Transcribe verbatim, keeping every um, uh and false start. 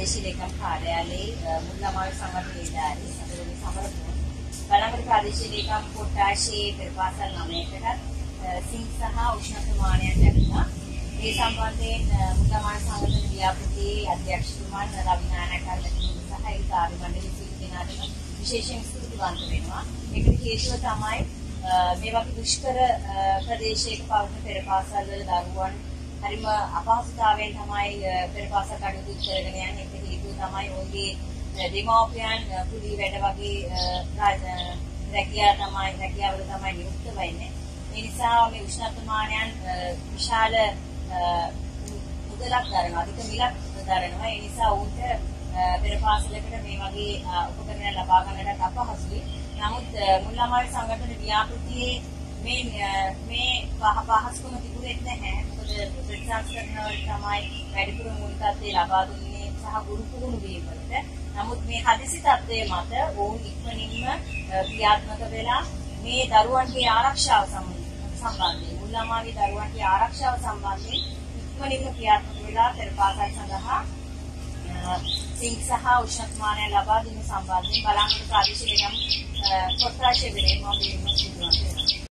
ප්‍රාදේශීය ලේකම් කාර්යාලයේ මුල්ලමාවි සංගঠনයේ දාරි සතරවෙනි සමරපුර බලංගොඩ ප්‍රාදේශීය ලේකම් කොට්ටාශයේ පෙරපාසල් නවයකටත් සිං සහ උෂ්ණතුමාණයක් ලැබුණා. ඒ සම්බන්ධයෙන් මුල්ලමාවි සංගঠন ව්‍යාපෘතියේ අධ්‍යක්ෂතුමන් රවිනායක කල්ලතුන් සහ ඒ කාර්ය මණ්ඩලයේ සිටි දෙනාට විශේෂයෙන් ස්තුතිවන්ත වෙනවා. ඒකට හේතුව තමයි මේ වගේ දුෂ්කර ප්‍රදේශයක පවතින පෙරපාසල් වල දරුවන් හරිම අපහසුතාවයෙන් තමයි පෙරපාසල් කටයුතු කරගෙන යන්නේ. ඒක හේතුව තමයි ඔයගේ දෙමව්පියන් කුලී වැඩ වගේ රැකියාව තමයි රැකියාවල තමයි නියුක්ත වෙන්නේ. ඒ නිසා මේ උෂ්ණත්වමානයන් විශාල මුදලක් දරනවා, අධික මිලක් දරනවා. ඒ නිසා උන්ට පෙරපාසලකට මේ වගේ උපකරණ ලබා ගන්නට අපහසුයි. නමුත් මුල්ලමාවි සංගঠন ව්‍යාපෘතියේ මේ මේ පහසුකම තිබුණේ නැහැ. මොකද ප්‍රතිසංස්කරණ වල තමයි වැඩිපුර මූලිකත්වය ලබා දුන්නේ සහ ගුරු පුහුණු වීම වලට. නමුත් මේ හදිසි තත්ත්වයේ මත ඔවුන් ඉක්මනින්ම ක්‍රියාත්මක වෙලා මේ දරුවන්ගේ ආරක්ෂාව සම්බන්ධයෙන් මුල්ලමාවි දරුවන්ගේ ආරක්ෂාව සම්බන්ධයෙන් ඉක්මනින්ම ක්‍රියාත්මක වෙලා පෙරපාසල් සඳහා සිං සහ උෂ්ණත්වමානය ලබා දීම සම්බන්ධයෙන් බලංගොඩ ප්‍රාදේශීය ලේකම් කොට්ටාශයේ වෙරේ මම මේ සිදුවන්නේ